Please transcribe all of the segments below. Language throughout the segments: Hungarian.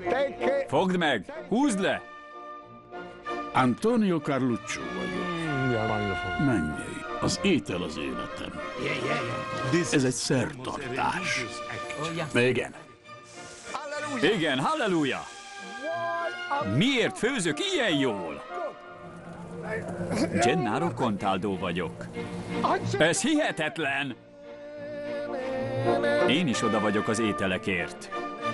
Fogd meg! Húzd le! Antonio Carluccio vagyok. Mennyei. Az étel az életem. Ez egy szertartás. Igen. Igen, halleluja! Miért főzök ilyen jól? Gennaro Contaldo vagyok. Ez hihetetlen! Én is oda vagyok az ételekért.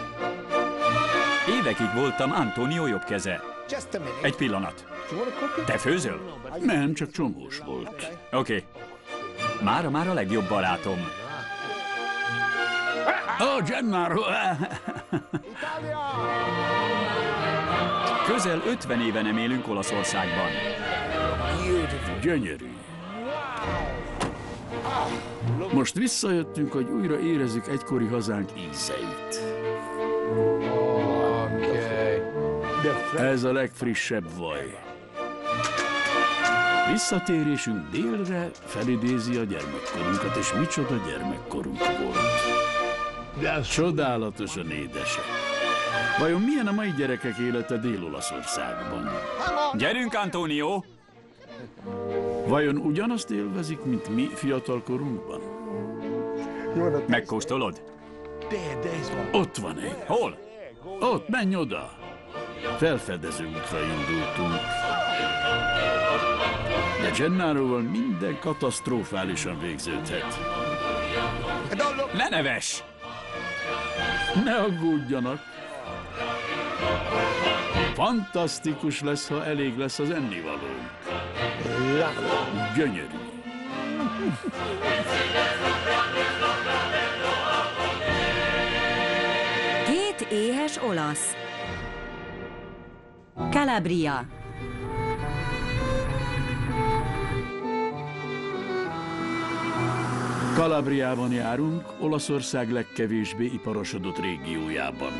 Évekig voltam Antonio jobb keze. Egy pillanat. Te főzöl? Nem, csak csomós volt. Oké. Mára a legjobb barátom. Gennaro! Közel 50 éve nem élünk Olaszországban. Gyönyörű. Most visszajöttünk, hogy újra érezzük egykori hazánk ízeit. Ez a legfrissebb vaj. Visszatérésünk délre felidézi a gyermekkorunkat, és micsoda gyermekkorunk volt. Csodálatosan édesek. Vajon milyen a mai gyerekek élete Dél-Olaszországban? Gyerünk, Antonio! Vajon ugyanazt élvezik, mint mi fiatalkorunkban? Megkóstolod? Ott van egy. Hol? Ott, menj oda! Felfedező útra indultunk. De Gennaroval minden katasztrofálisan végződhet. Ne nevess! Ne aggódjanak! Fantasztikus lesz, ha elég lesz az ennivalónk. Gyönyörű. Két éhes olasz. Calabria. Calabriában járunk, Olaszország legkevésbé iparosodott régiójában.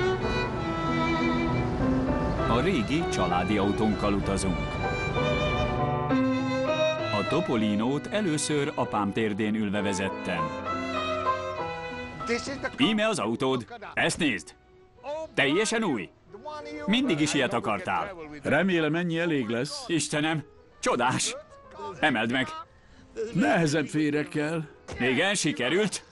A régi családi autónkkal utazunk. A Topolinót először apám térdén ülve vezettem. Íme az autód. Ezt nézd! Teljesen új. Mindig is ilyet akartál. Remélem, ennyi elég lesz. Istenem, csodás! Emeld meg! Nehezebb félre kell. Igen, sikerült.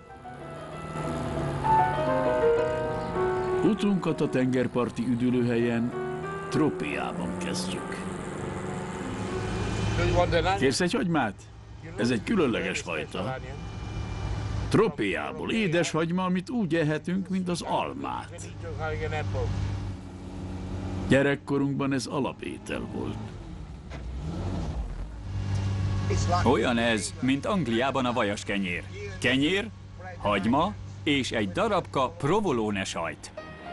Utunkat a tengerparti üdülőhelyen, Tropiában kezdjük. Kérsz egy hagymát? Ez egy különleges fajta. Tropiából édeshagyma, amit úgy ehetünk, mint az almát. Gyerekkorunkban ez alapétel volt. Olyan ez, mint Angliában a vajas kenyér. Kenyér, hagyma és egy darabka provolone sajt.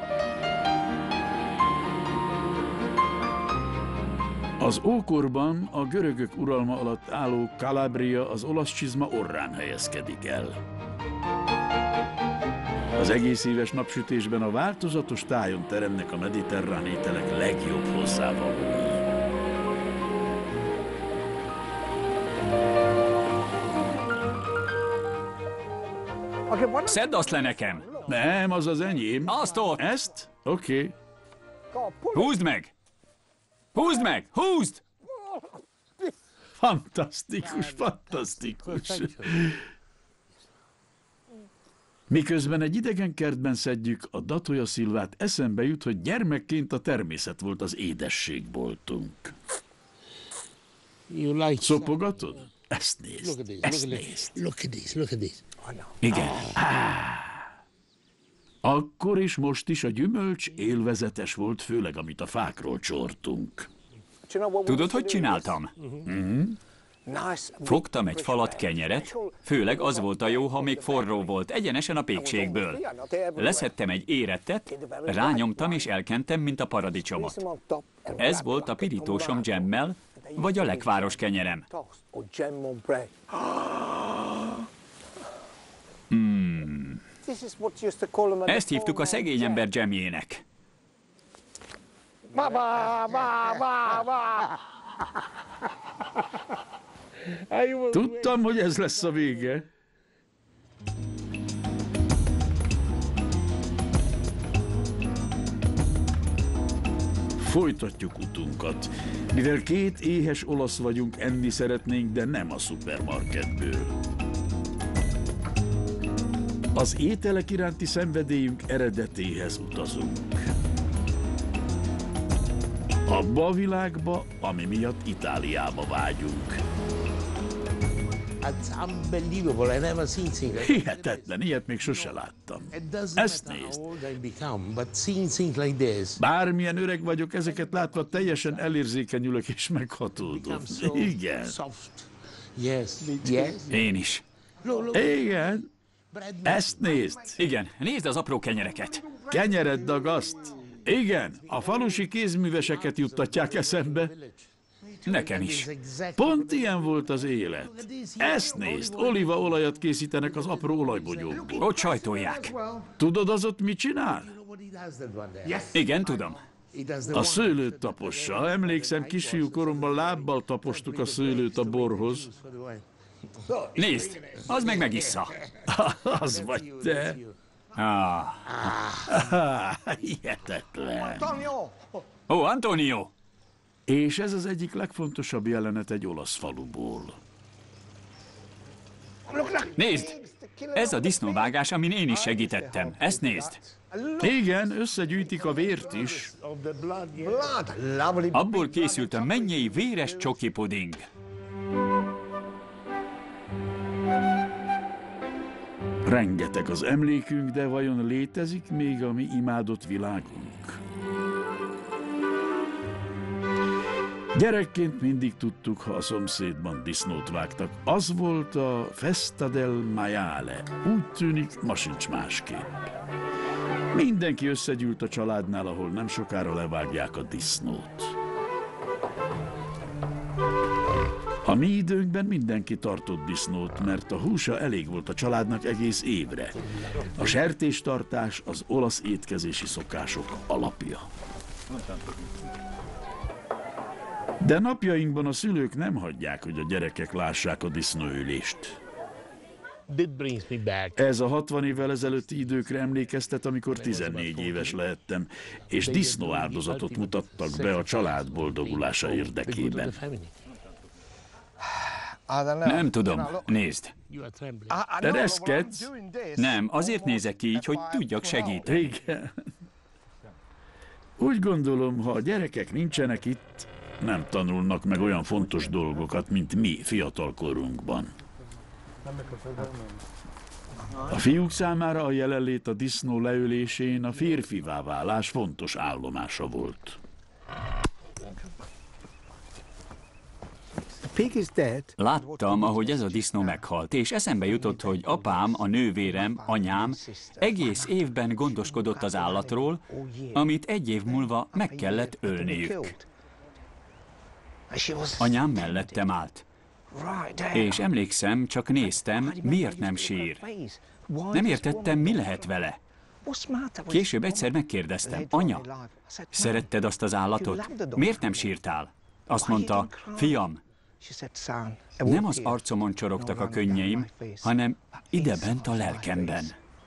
Az ókorban a görögök uralma alatt álló Calabria az olasz csizma orrán helyezkedik el. Az egész éves napsütésben a változatos tájon teremnek a mediterrán ételek legjobb hozzávalói. Szedd azt le nekem! Nem, az az enyém. Azt ott! Ezt? Oké. Húzd meg! Húzd meg! Húzd! Fantasztikus, fantasztikus. Miközben egy idegen kertben szedjük a Datoja szilvát, eszembe jut, hogy gyermekként a természet volt az édességboltunk. Szopogatod? Ezt nézd, ezt nézd. Look at this. Igen. Akkor és most is a gyümölcs élvezetes volt, főleg amit a fákról csortunk. Tudod, hogy csináltam? Fogtam egy falat kenyeret, főleg az volt a jó, ha még forró volt, egyenesen a pékségből. Leszedtem egy érettet, rányomtam és elkentem, mint a paradicsomot. Ez volt a pirítósom dzsemmel, vagy a lekváros kenyerem. Ezt hívtuk a szegény ember dzsemjének. Tudtam, hogy ez lesz a vége. Folytatjuk utunkat. Mivel két éhes olasz vagyunk, enni szeretnénk, de nem a szupermarketből. Az ételek iránti szenvedélyünk eredetéhez utazunk. Abba a világba, ami miatt Itáliába vágyunk. Hihetetlen, ilyet még sose láttam. Ezt nézd! Bármilyen öreg vagyok, ezeket látva teljesen elérzékenyülök és meghatódom. Igen. Én is. Igen. Ezt nézd! Igen, nézd az apró kenyereket. Kenyeret dagaszt! Igen, a falusi kézműveseket juttatják eszembe. Nekem is. Pont ilyen volt az élet. Ezt nézd, olívaolajat készítenek az apró olajbogyókból. Ott sajtolják. Tudod, az ott mit csinál? Igen, tudom. A szőlőt tapossa. Emlékszem, kisfiú koromban lábbal tapostuk a szőlőt a borhoz. Nézd, az meg megissza. Az vagy te. Hihetetlen. Ó, Antonio! És ez az egyik legfontosabb jelenet egy olasz faluból. Nézd! Ez a disznóvágás, amin én is segítettem. Ezt nézd! Igen, összegyűjtik a vért is. Abból készült a mennyei véres csoki puding. Rengeteg az emlékünk, de vajon létezik még a mi imádott világunk? Gyerekként mindig tudtuk, ha a szomszédban disznót vágtak. Az volt a Festa del Maiale. Úgy tűnik, ma sincs másképp. Mindenki összegyűlt a családnál, ahol nem sokára levágják a disznót. A mi időnkben mindenki tartott disznót, mert a húsa elég volt a családnak egész évre. A sertéstartás az olasz étkezési szokások alapja. De napjainkban a szülők nem hagyják, hogy a gyerekek lássák a disznóölést. Ez a 60 évvel ezelőtti időkre emlékeztet, amikor 14 éves lehettem, és disznóáldozatot mutattak be a család boldogulása érdekében. Nem tudom. Nézd. Te reszkedsz? Nem, azért nézek ki így, hogy tudjak segíteni. Igen. Úgy gondolom, ha a gyerekek nincsenek itt, nem tanulnak meg olyan fontos dolgokat, mint mi fiatalkorunkban. A fiúk számára a jelenlét a disznó leölésén a férfivá válás fontos állomása volt. Láttam, ahogy ez a disznó meghalt, és eszembe jutott, hogy apám, a nővérem, anyám egész évben gondoskodott az állatról, amit egy év múlva meg kellett ölniük. Anyám mellettem állt. És emlékszem, csak néztem, miért nem sír. Nem értettem, mi lehet vele. Később egyszer megkérdeztem, anya, szeretted azt az állatot? Miért nem sírtál? Azt mondta, fiam, nem az arcomon csorogtak a könnyeim, hanem idebent a lelkemben.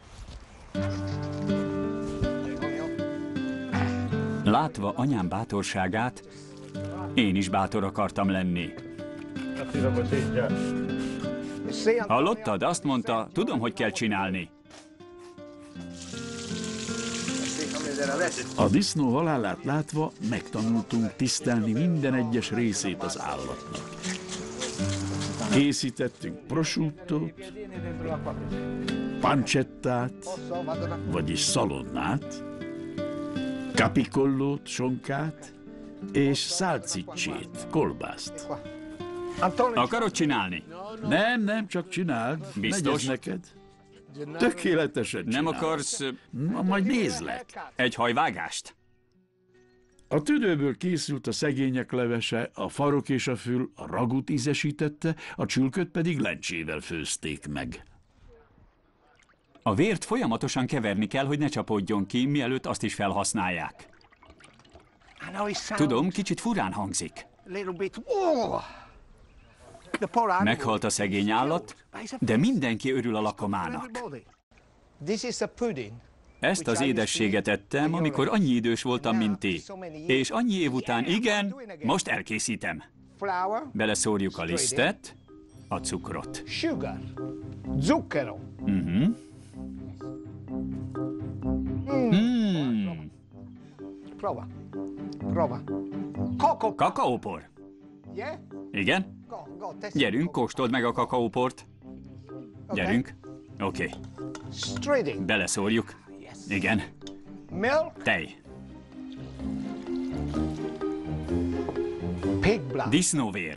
Látva anyám bátorságát, én is bátor akartam lenni. Hallottad? Azt mondta, tudom, hogy kell csinálni. A disznó halálát látva megtanultunk tisztelni minden egyes részét az állatnak. Készítettünk prosciuttót, pancettát, vagyis szalonnát, capicollót, sonkát, és salsicsét, kolbászt. Akarod csinálni? Nem, csak csináld. Biztos? Megy ez neked. Tökéletesen Nem csinálod. akarsz Majd nézlek. egy hajvágást? A tüdőből készült a szegények levese, a farok és a fül a ragut ízesítette, a csülköt pedig lencsével főzték meg. A vért folyamatosan keverni kell, hogy ne csapódjon ki, mielőtt azt is felhasználják. Tudom, kicsit furán hangzik. Meghalt a szegény állat, de mindenki örül a lakomának. Ezt az édességet ettem, amikor annyi idős voltam, mint ti. És annyi év után, igen, most elkészítem. Beleszórjuk a lisztet, a cukrot. Zucchero. Prova. Kakaópor. Igen? Gyerünk, kóstold meg a kakaóport. Gyerünk. Oké. Beleszórjuk. Igen. Tej. Disznóvér.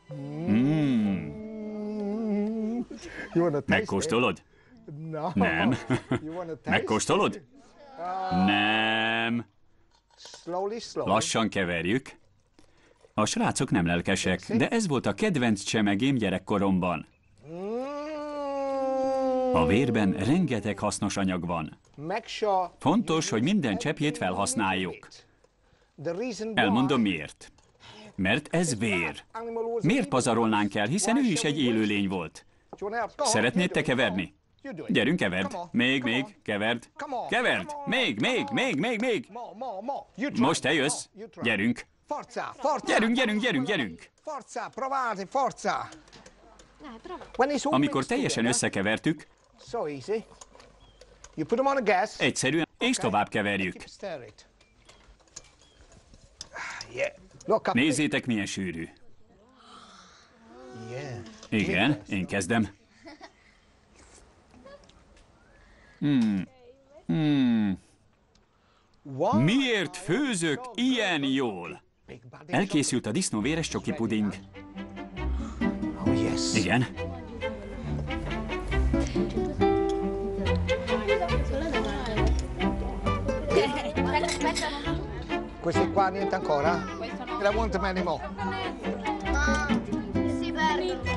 Megkóstolod? Nem. Megkóstolod? Nem. Lassan keverjük. A srácok nem lelkesek, de ez volt a kedvenc csemegém gyerekkoromban. A vérben rengeteg hasznos anyag van. Fontos, hogy minden cseppjét felhasználjuk. Elmondom miért. Mert ez vér. Miért pazarolnánk el, hiszen ő is egy élőlény volt. Szeretnéd te keverni? Gyerünk, keverd. Még, keverd. Keverd! Még! Most te jössz. Gyerünk. Gyerünk. Amikor teljesen összekevertük, egyszerűen és tovább keverjük. Nézzétek, milyen sűrű. Igen, én kezdem. Miért főzök ilyen jól? Elkészült a disznóvéres csoki puding. Igen. Questi qua niente ancora? Te la want many more? Si perdono.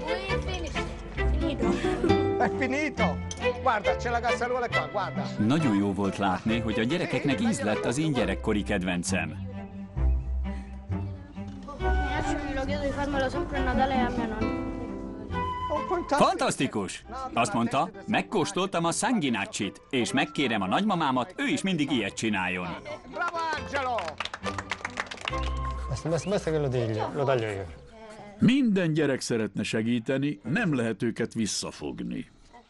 È finito! Guarda, c'è la casseruola qua, guarda. Nagyon jó volt látni, hogy a gyerekeknek íz lett az én gyerekkori kedvencem. Lo chiedo di farmelo sempre a Natale e a mia nonna. Fantasztikus! Azt mondta, megkóstoltam a sanguinacsit, és megkérem a nagymamámat, ő is mindig ilyet csináljon. Bravo Angelo! Basta che lo taglio io. Minden gyerek szeretne segíteni, nem lehet őket visszafogni.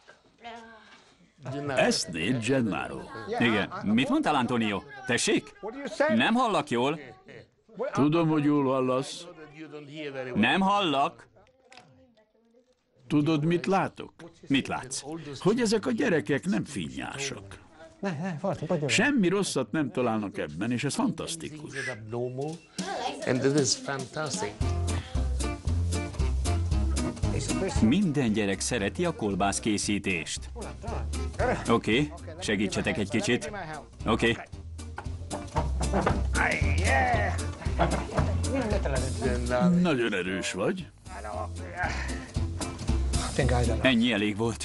Esznéd, Gennaro. Igen. Mit mondtál, Antonio? Tessék? Nem hallak jól. Tudom, hogy jól hallasz. Nem hallak. Tudod, mit látok? Mit látsz? Hogy ezek a gyerekek nem finnyásak. Semmi rosszat nem találnak ebben, és ez fantasztikus. And this is fantastic. Minden gyerek szereti a kolbászkészítést. Oké, segítsetek egy kicsit. Oké. Nagyon erős vagy. Ennyi elég volt.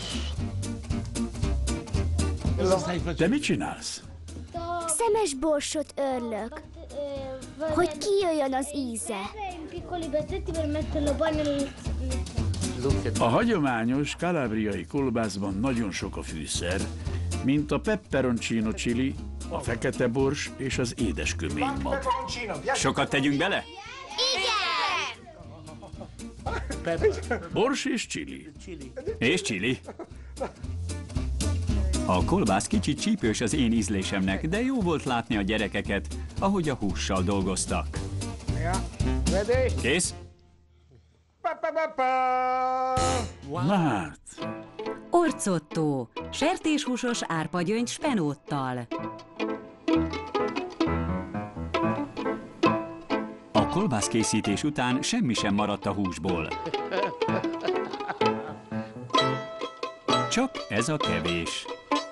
Te mit csinálsz? Szemes borsot örlök, hogy kijöjjön az íze. Piccoli pezzetti per metterlo poi nel... A hagyományos kalabriai kolbászban nagyon sok a fűszer, mint a pepperoncino chili, a fekete bors és az édesköménymag. Sokat tegyünk bele? Bors és chili. És chili. A kolbász kicsit csípős az én ízlésemnek, de jó volt látni a gyerekeket, ahogy a hússal dolgoztak. Kész? Na hát, Orcotto, sertéshúsos árpagyöngy spenóttal. A kolbászkészítés után semmi sem maradt a húsból. Csak ez a kevés.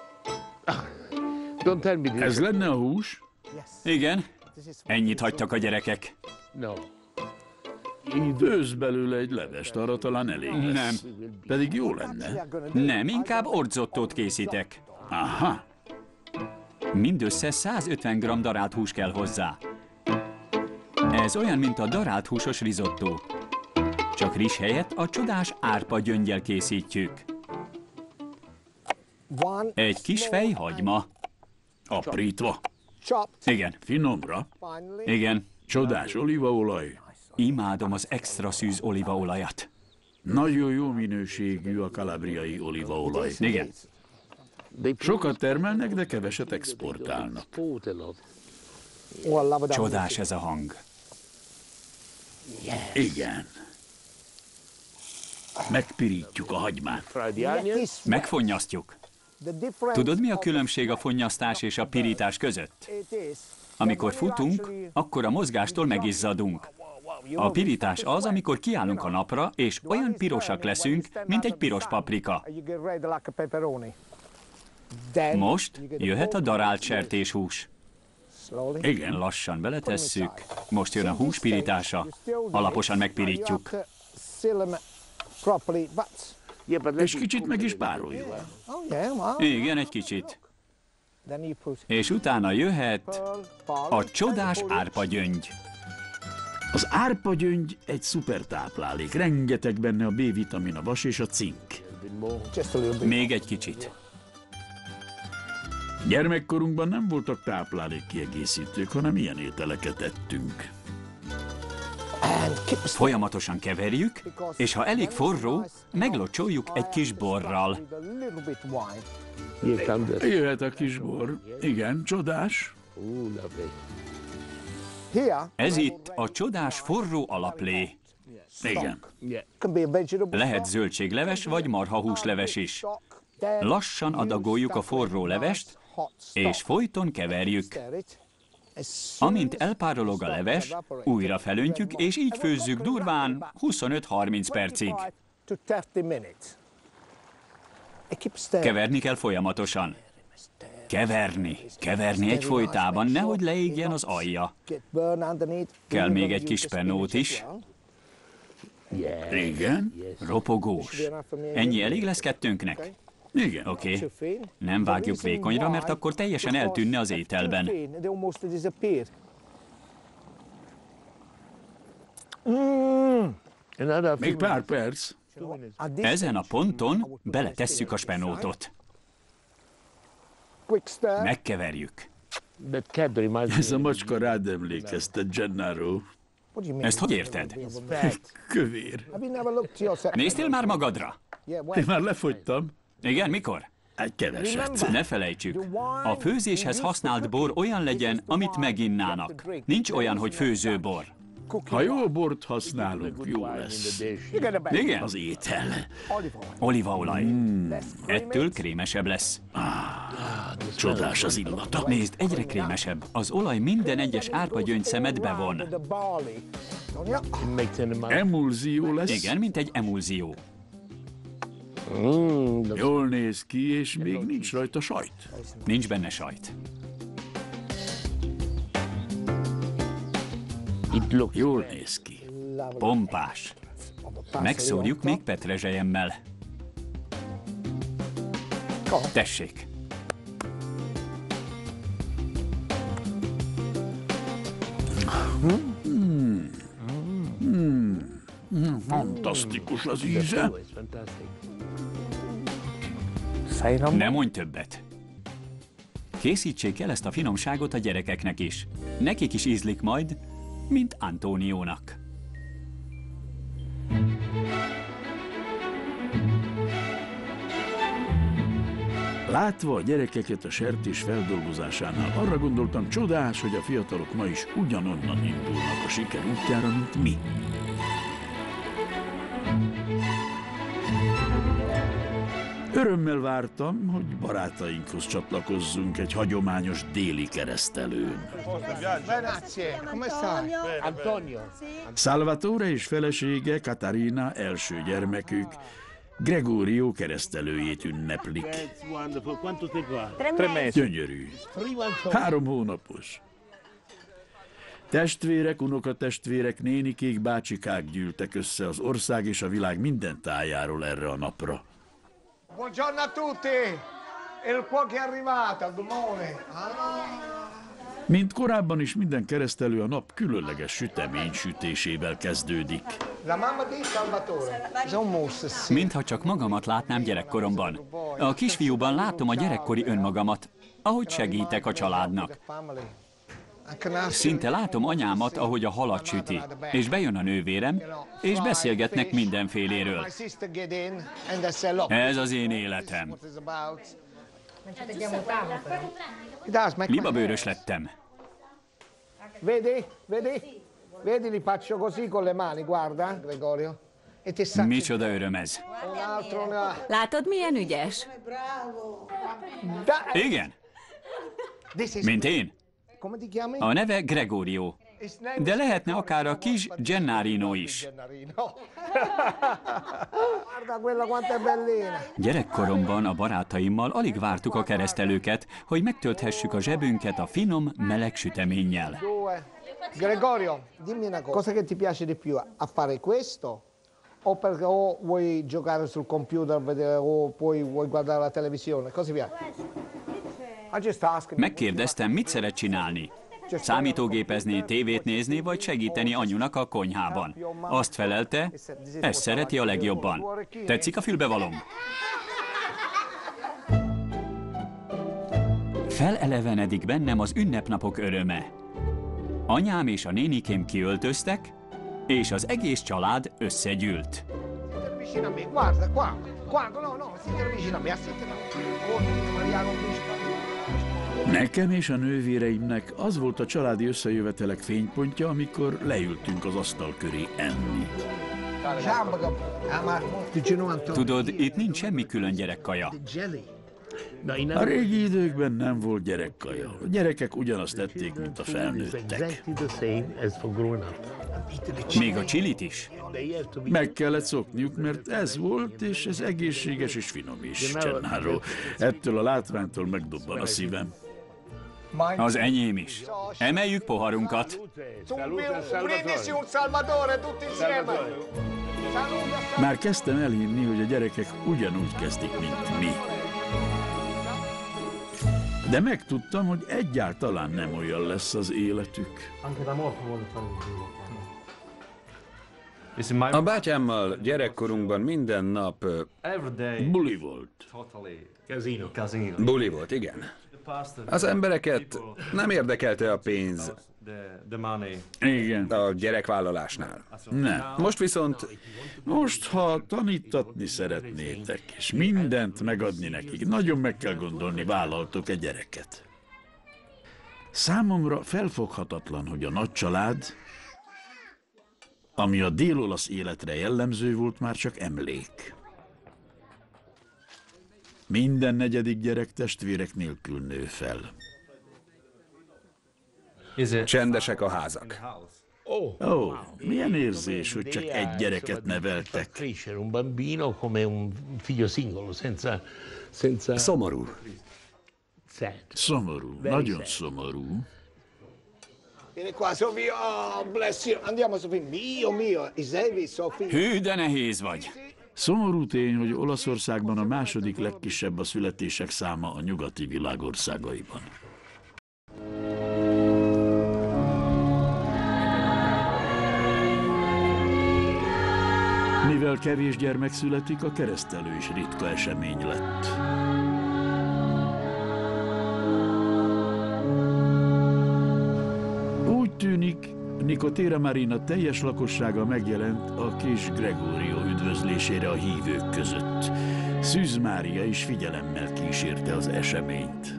Don't tell me this. ez lenne a hús? Igen, ennyit hagytak a gyerekek. No. Főzz belőle egy levest, arra talán elég lesz. Nem. Pedig jó lenne. Nem, inkább orzottót készítek. Aha, Mindössze 150 g darált hús kell hozzá. Ez olyan, mint a darált húsos rizottó. Csak rizs helyett a csodás árpa gyöngyel készítjük. Egy kis fejhagyma. Aprítva. Igen, Finomra. igen. Csodás olívaolaj. Imádom az extra szűz olívaolajat. Nagyon jó minőségű a kalabriai olívaolaj. Igen. Sokat termelnek, de keveset exportálnak. Csodás ez a hang. Igen. Megpirítjuk a hagymát. Megfonnyasztjuk. Tudod, mi a különbség a fonnyasztás és a pirítás között? Amikor futunk, akkor a mozgástól megizzadunk. A pirítás az, amikor kiállunk a napra, és olyan pirosak leszünk, mint egy piros paprika. Most jöhet a darált sertéshús. Igen. Lassan beletesszük, most jön a hús pirítása, alaposan megpirítjuk. És kicsit meg is pároljuk. Igen, egy kicsit. És utána jöhet a csodás árpagyöngy. Az árpagyöngy egy szuper táplálék. Rengeteg benne a B-vitamin, a vas és a cink. Még egy kicsit. Gyermekkorunkban nem voltak táplálékkiegészítők, hanem ilyen ételeket ettünk. Folyamatosan keverjük, és ha elég forró, meglocsoljuk egy kis borral. Jöhet a kis bor. Igen, csodás. Ez itt a csodás forró alaplé. Igen. Lehet zöldségleves vagy marhahúsleves is. Lassan adagoljuk a forró levest, és folyton keverjük. Amint elpárolog a leves, újra felöntjük, és így főzzük durván 25-30 percig. Keverni kell folyamatosan. Keverni egyfolytában, nehogy leégjen az alja. Kell még egy kis penót is. Igen. Ropogós. Ennyi elég lesz kettőnknek? Igen. Oké. Nem vágjuk vékonyra, mert akkor teljesen eltűnne az ételben. Még pár perc. Ezen a ponton beletesszük a spenótot. Megkeverjük. Ez a macska rád emlékeztet, Gennaro. Ezt hogy érted? Kövér. Néztél már magadra? Én már lefogytam. Igen, mikor? Egy keveset. Ne felejtsük, a főzéshez használt bor olyan legyen, amit meginnának. Nincs olyan, hogy főzőbor. Ha jó bort használunk, jó lesz. Igen? Az étel. Olívaolaj. Ettől krémesebb lesz. Csodás az illata. Nézd, egyre krémesebb. Az olaj minden egyes árpagyöngy szemet bevon. Emulzió lesz. Igen, mint egy emulzió. Jól néz ki, és még nincs rajta sajt. Nincs benne sajt. Jól néz ki. Pompás. Megszórjuk még petrezselyemmel. Tessék. Fantasztikus az íze. Ne mondj többet. Készítsék el ezt a finomságot a gyerekeknek is. Nekik is ízlik majd, mint Antóniónak. Látva a gyerekeket a sertés feldolgozásánál, arra gondoltam, csodás, hogy a fiatalok ma is ugyanonnan indulnak a siker útjára, mint mi. Örömmel vártam, hogy barátainkhoz csatlakozzunk egy hagyományos déli keresztelőn. Salvatore és felesége, Catarina első gyermekük, Gregorio keresztelőjét ünneplik. Gyönyörű. 3 hónapos. Testvérek, unokatestvérek, nénikék, bácsikák gyűltek össze az ország és a világ minden tájáról erre a napra. Buongiorno a tutti! Il cuoco è arrivato, good morning. Mint korábban is, minden keresztelő a nap különleges sütemény sütésével kezdődik. Mintha csak magamat látnám gyerekkoromban. A kisfiúban látom a gyerekkori önmagamat, ahogy segítek a családnak. Szinte látom anyámat, ahogy a halat süti, és bejön a nővérem, és beszélgetnek mindenféléről. Ez az én életem. Libabőrös lettem. Vedi, li faccio così con le mani, guarda, Gregorio. Micsoda öröm ez. Látod, milyen ügyes? Igen? Mint én? A neve Gregorio. De lehetne akár a kis Gennarino is. Gyerekkoromban a barátaimmal alig vártuk a keresztelőket, hogy megtölthessük a zsebünket a finom, meleg süteménnyel. Gregorio, dimmi una cosa che ti piace di più, a fare questo o vuoi giocare sul computer o vuoi guardare la televisione? Cosa ti piace? Megkérdeztem, mit szeret csinálni. Számítógépezni, tévét nézni, vagy segíteni anyunak a konyhában. Azt felelte, ezt szereti a legjobban. Tetszik a fülbevalom? Felelevenedik bennem az ünnepnapok öröme. Anyám és a nénikém kiöltöztek, és az egész család összegyűlt. Nekem és a nővéreimnek az volt a családi összejövetelek fénypontja, amikor leültünk az asztal köré enni. Tudod, itt nincs semmi külön gyerekkaja. A régi időkben nem volt gyerekkaja. A gyerekek ugyanazt tették, mint a felnőttek. Még a csilit is. Meg kellett szokniuk, mert ez volt, és ez egészséges és finom is, Gennaro. Ettől a látványtól megdobban a szívem. Az enyém is. Emeljük poharunkat. Már kezdtem elhinni, hogy a gyerekek ugyanúgy kezdik, mint mi. De megtudtam, hogy egyáltalán nem olyan lesz az életük. A bátyámmal gyerekkorunkban minden nap Buli volt. Buli volt, igen. Az embereket nem érdekelte a pénz Igen. a gyerekvállalásnál. Nem. Most viszont Most, ha tanítatni szeretnétek, és mindent megadni nekik, nagyon meg kell gondolni, vállaltok egy gyereket. Számomra felfoghatatlan, hogy a nagy család, ami a dél-olasz életre jellemző volt, már csak emlék. Minden negyedik gyerek testvérek nélkül nő fel. csendesek a házak. Ó, milyen érzés, hogy csak egy gyereket neveltek. Szomorú. Szomorú, nagyon szomorú. Hű, de nehéz vagy. Szomorú tény, hogy Olaszországban a második legkisebb a születések száma a nyugati világ országaiban. Mivel kevés gyermek születik, a keresztelő is ritka esemény lett. Úgy tűnik, Nicotera Marina teljes lakossága megjelent a kis Gregorio üdvözlésére a hívők között. Szűz Mária is figyelemmel kísérte az eseményt.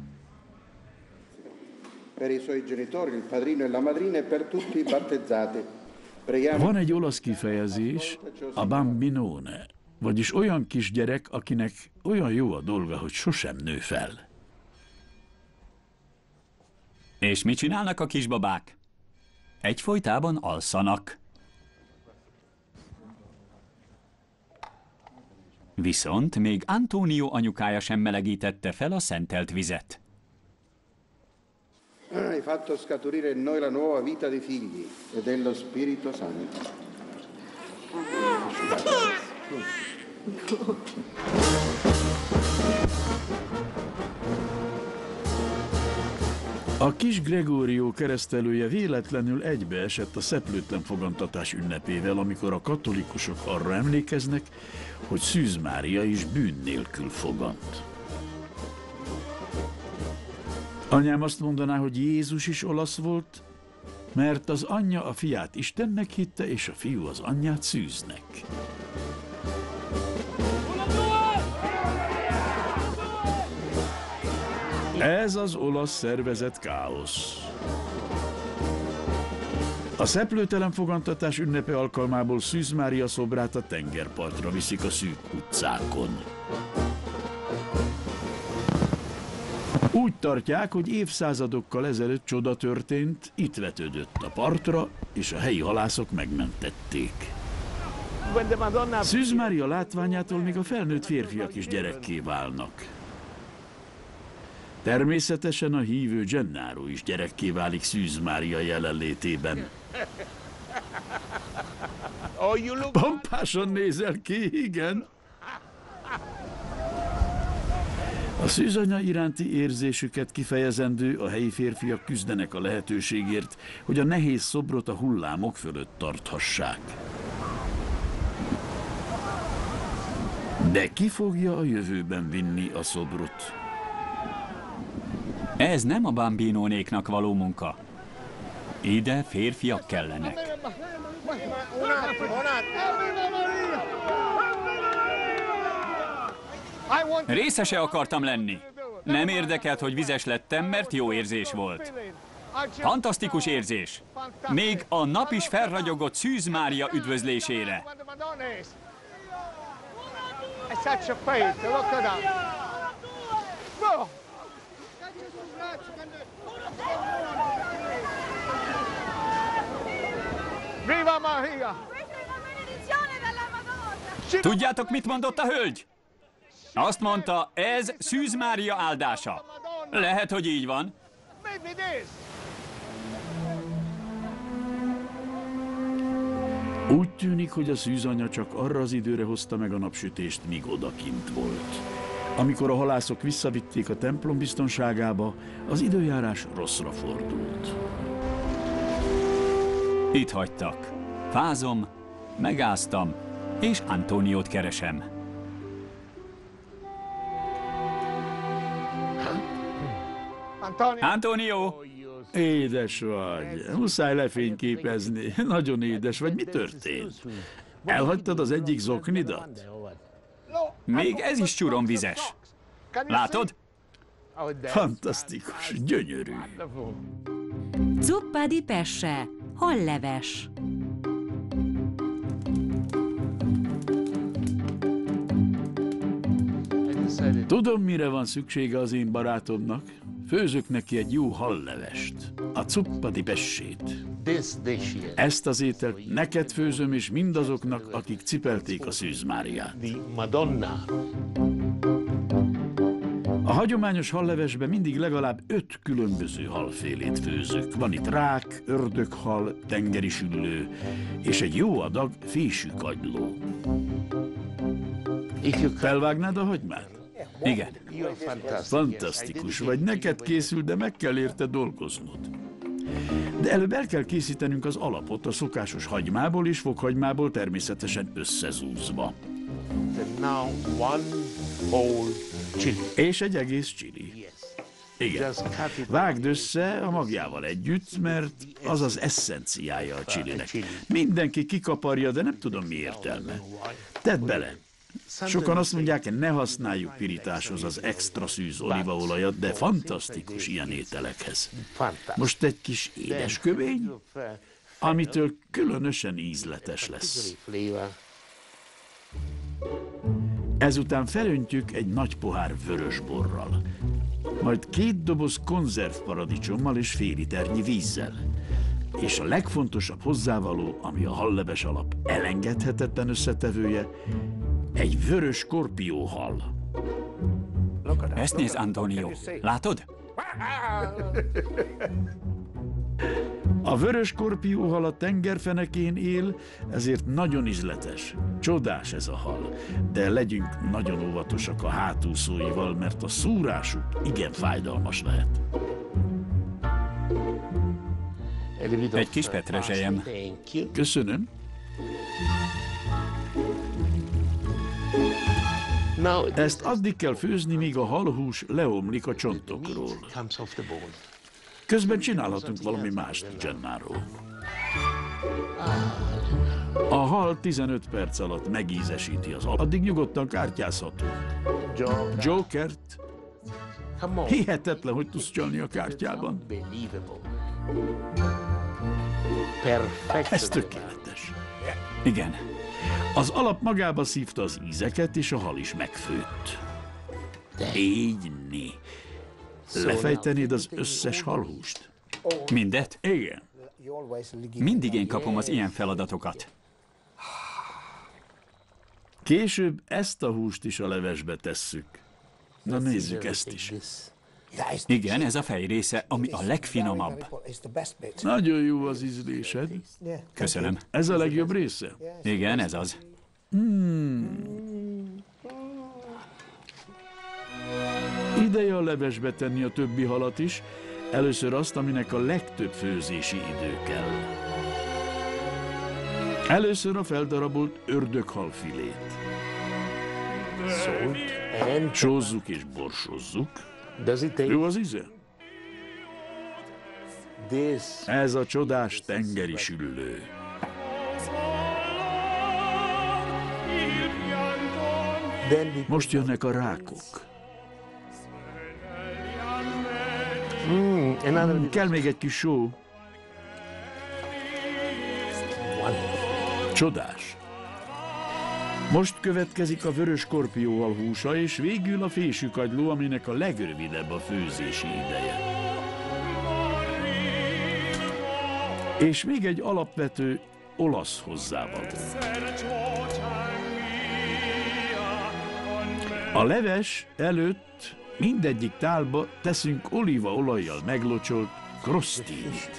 Per i suoi genitori, il padrino e la madrina, e per tutti i battezzati. Van egy olasz kifejezés, a bambinone, vagyis olyan kisgyerek, akinek olyan jó a dolga, hogy sosem nő fel. És mit csinálnak a kisbabák? Egyfolytában alszanak. Viszont még Antonio anyukája sem melegítette fel a szentelt vizet. Hai fatto scaturire in noi la nuova vita dei figli e dello Spirito Santo. A kis Gregorio keresztelője véletlenül egybeesett a szeplőtlen fogantatás ünnepével, amikor a katolikusok arra emlékeznek, hogy Szűz Mária is bűn nélkül fogant. Anyám azt mondaná, hogy Jézus is olasz volt, mert az anyja a fiát Istennek hitte, és a fiú az anyját Szűznek. Ez az olasz szervezett káosz. A szeplőtelen fogantatás ünnepe alkalmából Szűz Mária szobrát a tengerpartra viszik a szűk utcákon. Úgy tartják, hogy évszázadokkal ezelőtt csoda történt, itt vetődött a partra, és a helyi halászok megmentették. Szűz Mária látványától még a felnőtt férfiak is gyerekké válnak. Természetesen a hívő Gennaro is gyerekké válik Szűz Mária jelenlétében. Pompásan nézel ki, igen. A szűzanya iránti érzésüket kifejezendő, a helyi férfiak küzdenek a lehetőségért, hogy a nehéz szobrot a hullámok fölött tarthassák. De ki fogja a jövőben vinni a szobrot? Ez nem a bambinónéknak való munka. Ide férfiak kellenek. Részese akartam lenni. Nem érdekelt, hogy vizes lettem, mert jó érzés volt. Fantasztikus érzés. Még a nap is felragyogott Szűz Mária üdvözlésére. Viva Maria! Tudjátok, mit mondott a hölgy? Azt mondta, ez Szűz Mária áldása. Lehet, hogy így van. Úgy tűnik, hogy a szűzanya csak arra az időre hozta meg a napsütést, míg odakint volt. Amikor a halászok visszavitték a templom biztonságába, az időjárás rosszra fordult. Itt hagytak. Fázom, megáztam, és Antoniót keresem. Antonio! Édes vagy, muszáj lefényképezni. Nagyon édes vagy, mi történt? Elhagytad az egyik zoknidat? Még ez is csuromvizes. Látod? Fantasztikus, gyönyörű. Zuppa di pesce, halleves. Tudom, mire van szüksége az én barátomnak. Főzök neki egy jó hallevest, a zuppa di pescét. Ezt az ételt neked főzöm, és mindazoknak, akik cipelték a Szűz Máriát. A hagyományos hallevesben mindig legalább 5 különböző halfélét főzök. Van itt rák, ördöghal, tengeri süllő, és egy jó adag fésű kagyló. Felvágnád a hagymát? Igen. Fantasztikus vagy, neked készül, de meg kell érte dolgoznod. De előbb el kell készítenünk az alapot a szokásos hagymából és fokhagymából, természetesen összezúzva. És egy egész csili. Igen. Vágd össze a magjával együtt, mert az az eszenciája a csilinek. Mindenki kikaparja, de nem tudom, mi értelme. Tedd bele. Sokan azt mondják, ne használjuk pirításhoz az extra szűz olívaolajat, de fantasztikus ilyen ételekhez. Most egy kis édeskövény, amitől különösen ízletes lesz. Ezután felöntjük egy nagy pohár vörösborral, majd 2 doboz konzervparadicsommal és fél liternyi vízzel. És a legfontosabb hozzávaló, ami a halleves alap elengedhetetlen összetevője, egy vörös skorpióhal. Ezt nézd, Antonio. Látod? A vörös skorpióhal a tengerfenekén él, ezért nagyon ízletes. Csodás ez a hal, de legyünk nagyon óvatosak a hátúszóival, mert a szúrásuk igen fájdalmas lehet. Egy kis petrezselyem. Köszönöm. Ezt addig kell főzni, míg a halhús leomlik a csontokról. Közben csinálhatunk valami mást, Gennaro. A hal 15 perc alatt megízesíti az alat. Addig nyugodtan kártyázhatunk. Jokert. Hihetetlen, hogy tudsz csalni a kártyában. Ez tökéletes. Igen. Az alap magába szívta az ízeket, és a hal is megfőtt. Így né. Lefejtenéd az összes halhúst? Mindet? Igen. Mindig én kapom az ilyen feladatokat. Később ezt a húst is a levesbe tesszük. Na nézzük ezt is. Igen, ez a fejrésze, ami a legfinomabb. Nagyon jó az ízlésed. Köszönöm. Ez a legjobb része? Igen, ez az. Ideje a levesbe tenni a többi halat is, először azt, aminek a legtöbb főzési idő kell. Először a feldarabolt ördöghalfilét. Sózzuk és borsozzuk. Jó az íze? Ez a csodás tengeri süllő. Most jönnek a rákok. Kell még egy kis só. Csodás. Most következik a vörös skorpióhal húsa, és végül a fésűkagyló, aminek a legrövidebb a főzési ideje. És még egy alapvető olasz hozzávaló. A leves előtt mindegyik tálba teszünk olívaolajjal meglocsolt crostini-t.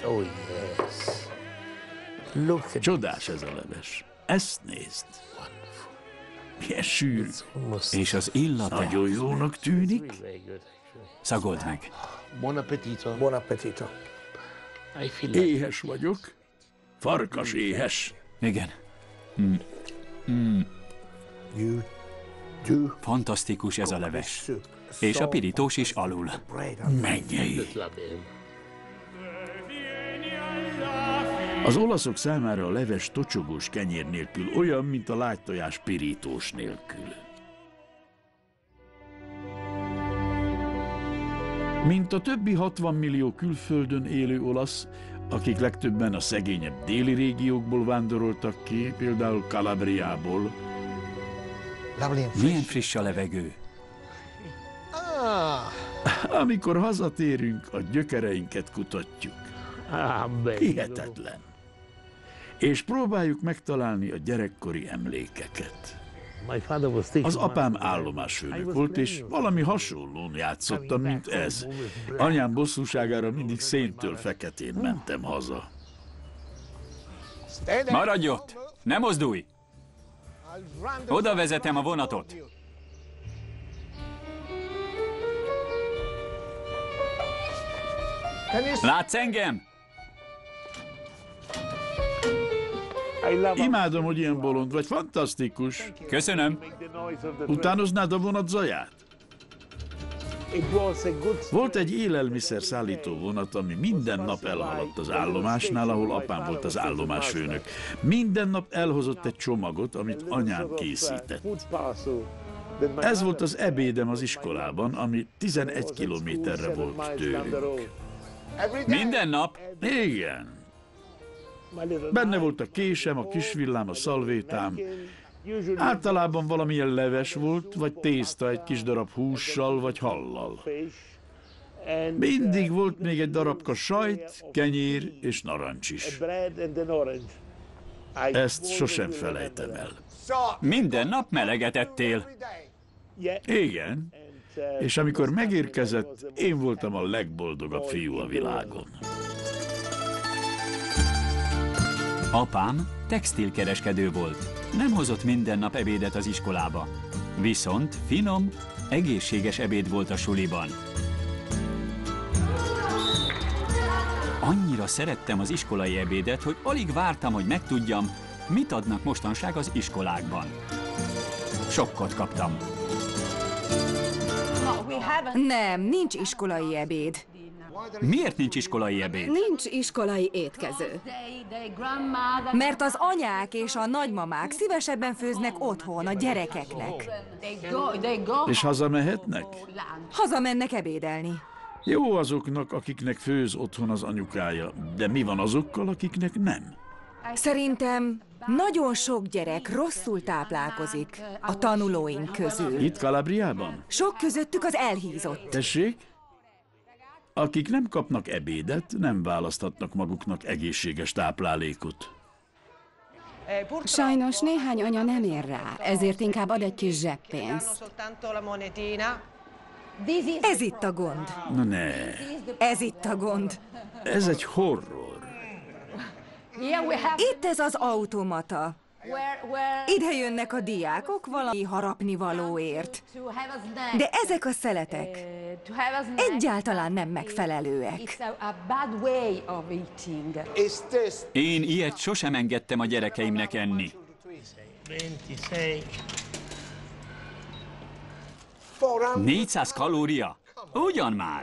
Csodás ez a leves. Ezt nézd. Milyen sűrű. És az illata. Nagyon jónak tűnik. Szagold meg. Buon appetito. Buon appetito. Éhes vagyok. Farkas éhes. Igen. Fantasztikus ez a leves. És a pirítós is alul. Mennyei. Az olaszok számára a leves tocsogós kenyér nélkül olyan, mint a lágytojás pirítós nélkül. Mint a többi 60 millió külföldön élő olasz, akik legtöbben a szegényebb déli régiókból vándoroltak ki, például Calabriából. Milyen friss a levegő. Amikor hazatérünk, a gyökereinket kutatjuk. Hihetetlen. És próbáljuk megtalálni a gyerekkori emlékeket. Az apám állomásfőnök volt, és valami hasonlón játszottam, mint ez. Anyám bosszúságára mindig széntől feketén mentem haza. Maradj ott! Ne mozdulj! Oda vezetem a vonatot. Látsz engem? Imádom, hogy ilyen bolond vagy, fantasztikus. Köszönöm. Utánoznád a vonat zaját? Volt egy élelmiszer szállító vonat, ami minden nap elhaladt az állomásnál, ahol apám volt az állomásfőnök. Minden nap elhozott egy csomagot, amit anyám készített. Ez volt az ebédem az iskolában, ami 11 kilométerre volt tőlünk. Minden nap? Igen. Benne volt a késem, a kisvillám, a szalvétám. Általában valamilyen leves volt, vagy tészta egy kis darab hússal, vagy hallal. Mindig volt még egy darabka sajt, kenyér és narancs is. Ezt sosem felejtem el. Minden nap meleget ettél. Igen. És amikor megérkezett, én voltam a legboldogabb fiú a világon. Apám textilkereskedő volt. Nem hozott minden nap ebédet az iskolába. Viszont finom, egészséges ebéd volt a suliban. Annyira szerettem az iskolai ebédet, hogy alig vártam, hogy megtudjam, mit adnak mostanság az iskolákban. Sokkot kaptam. Nem, nincs iskolai ebéd. Miért nincs iskolai ebéd? Nincs iskolai étkező. Mert az anyák és a nagymamák szívesebben főznek otthon a gyerekeknek. És hazamehetnek? Hazamennek ebédelni. Jó azoknak, akiknek főz otthon az anyukája, de mi van azokkal, akiknek nem? Szerintem nagyon sok gyerek rosszul táplálkozik a tanulóink közül. Itt Kalabriában? Sok közöttük az elhízott. Tessék? Akik nem kapnak ebédet, nem választhatnak maguknak egészséges táplálékot. Sajnos néhány anya nem ér rá, ezért inkább ad egy kis zseppénzt. Ez itt a gond. Na ne, Ez itt a gond. ez egy horror. Itt ez az automata. Ide jönnek a diákok valami harapnivalóért. De ezek a szeletek egyáltalán nem megfelelőek. Én ilyet sosem engedtem a gyerekeimnek enni. 400 kalória? Ugyan már!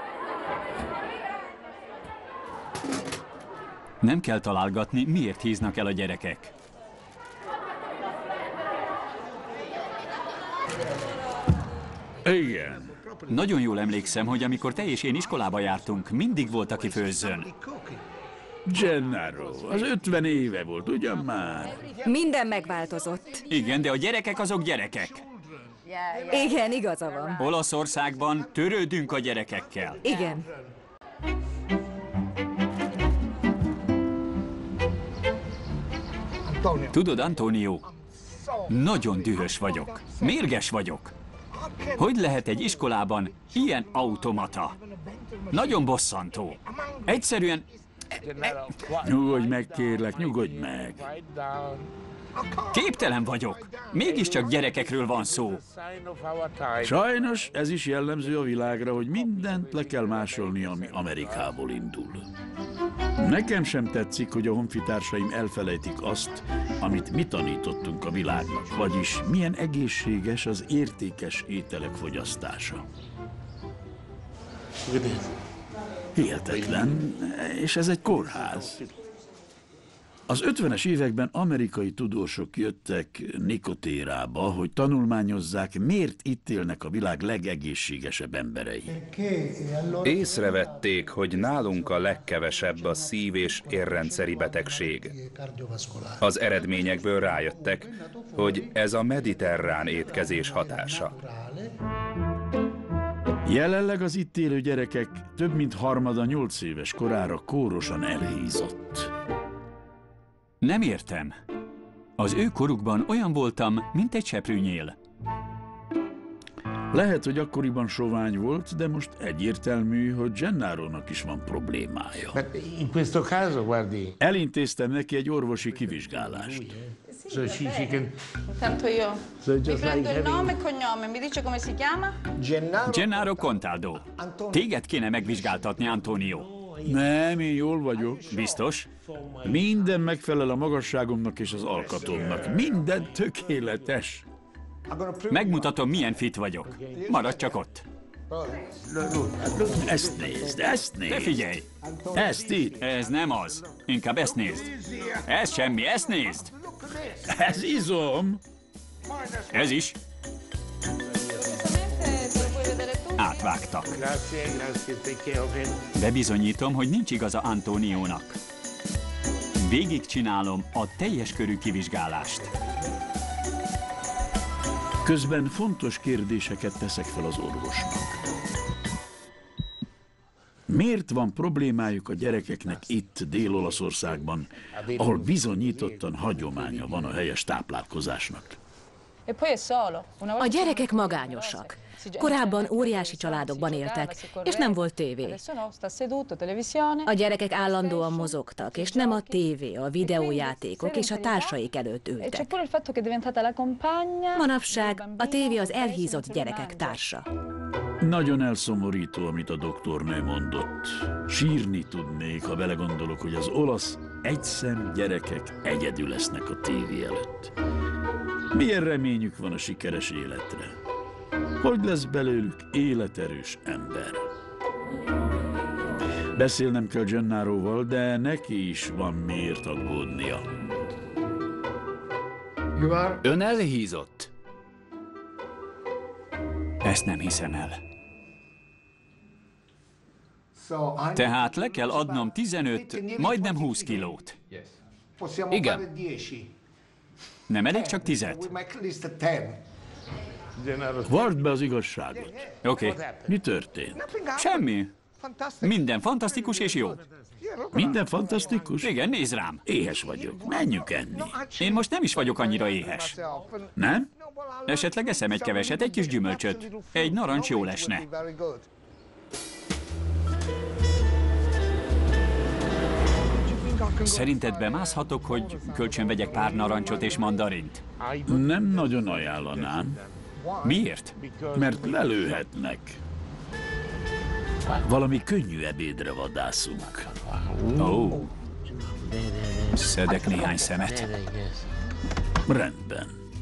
Nem kell találgatni, miért híznak el a gyerekek. Igen. Nagyon jól emlékszem, hogy amikor te és én iskolába jártunk, mindig volt, aki főzzön. Gennaro, az 50 éve volt, ugyan már? Minden megváltozott. Igen, de a gyerekek azok gyerekek. Igen, igaza van. Olaszországban törődünk a gyerekekkel. Igen. Tudod, Antonio, nagyon dühös vagyok. Mérges vagyok. Hogy lehet egy iskolában ilyen automata? Nagyon bosszantó. Egyszerűen... Nyugodj meg, kérlek, nyugodj meg. Képtelen vagyok. Mégiscsak gyerekekről van szó. Sajnos ez is jellemző a világra, hogy mindent le kell másolni, ami Amerikából indul. Nekem sem tetszik, hogy a honfitársaim elfelejtik azt, amit mi tanítottunk a világnak, vagyis milyen egészséges az értékes ételek fogyasztása. Hihetetlen, és ez egy kórház. Az 50-es években amerikai tudósok jöttek Nikotérába, hogy tanulmányozzák, miért itt élnek a világ legegészségesebb emberei. Észrevették, hogy nálunk a legkevesebb a szív- és érrendszeri betegség. Az eredményekből rájöttek, hogy ez a mediterrán étkezés hatása. Jelenleg az itt élő gyerekek több mint harmada 8 éves korára kórosan elhízott. Nem értem. Az ő korukban olyan voltam, mint egy seprűnyél. Lehet, hogy akkoriban sovány volt, de most egyértelmű, hogy Gennarónak is van problémája. Elintéztem neki egy orvosi kivizsgálást. Tanto io. Mi prendo il nome e cognome, mi dice come si chiama? Gennaro Contaldo. Téged kéne megvizsgáltatni, Antonio. Nem, én jól vagyok. Biztos? Minden megfelel a magasságomnak és az alkatomnak. Minden tökéletes. Megmutatom, milyen fit vagyok. Maradj csak ott. Ezt nézd, ezt nézd. Te figyelj! Ezt itt. Ez nem az. Inkább ezt nézd. Ez semmi, ezt nézd. Ez izom. Ez is. Átvágtak. Bebizonyítom, hogy nincs igaza Antoniónak. Végigcsinálom a teljes körű kivizsgálást. Közben fontos kérdéseket teszek fel az orvosnak. Miért van problémájuk a gyerekeknek itt, Dél-Olaszországban, ahol bizonyítottan hagyománya van a helyes táplálkozásnak? A gyerekek magányosak. Korábban óriási családokban éltek, és nem volt tévé. A gyerekek állandóan mozogtak, és nem a tévé, a videójátékok és a társaik előtt ültek. Manapság a tévé az elhízott gyerekek társa. Nagyon elszomorító, amit a doktornő mondott. Sírni tudnék, ha belegondolok, hogy az olasz egyszem gyerekek egyedül lesznek a tévé előtt. Milyen reményük van a sikeres életre? Hogy lesz belőlük életerős ember? Beszélnem kell Gennaroval, de neki is van miért aggódnia. Ön elhízott? Ezt nem hiszem el. Tehát le kell adnom 15, majdnem 20 kilót. Igen. Nem elég csak 10? Vard be az igazságot. Oké. Mi történt? Semmi. Minden fantasztikus és jó. Minden fantasztikus? Igen, nézd rám. Éhes vagyok. Menjünk enni. Én most nem is vagyok annyira éhes. Nem? Esetleg eszem egy keveset, egy kis gyümölcsöt. Egy narancs jól esne. Szerinted bemászhatok, hogy kölcsön vegyek pár narancsot és mandarint? Nem nagyon ajánlanám. Miért? Mert lelőhetnek. Valami könnyű ebédre vadászunk. Ó. Szedek néhány szemet. Rendben.